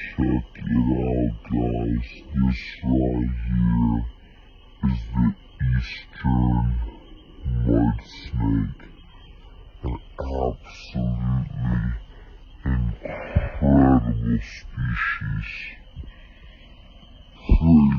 Check it out, guys. This right here is the eastern mud snake. An absolutely incredible species.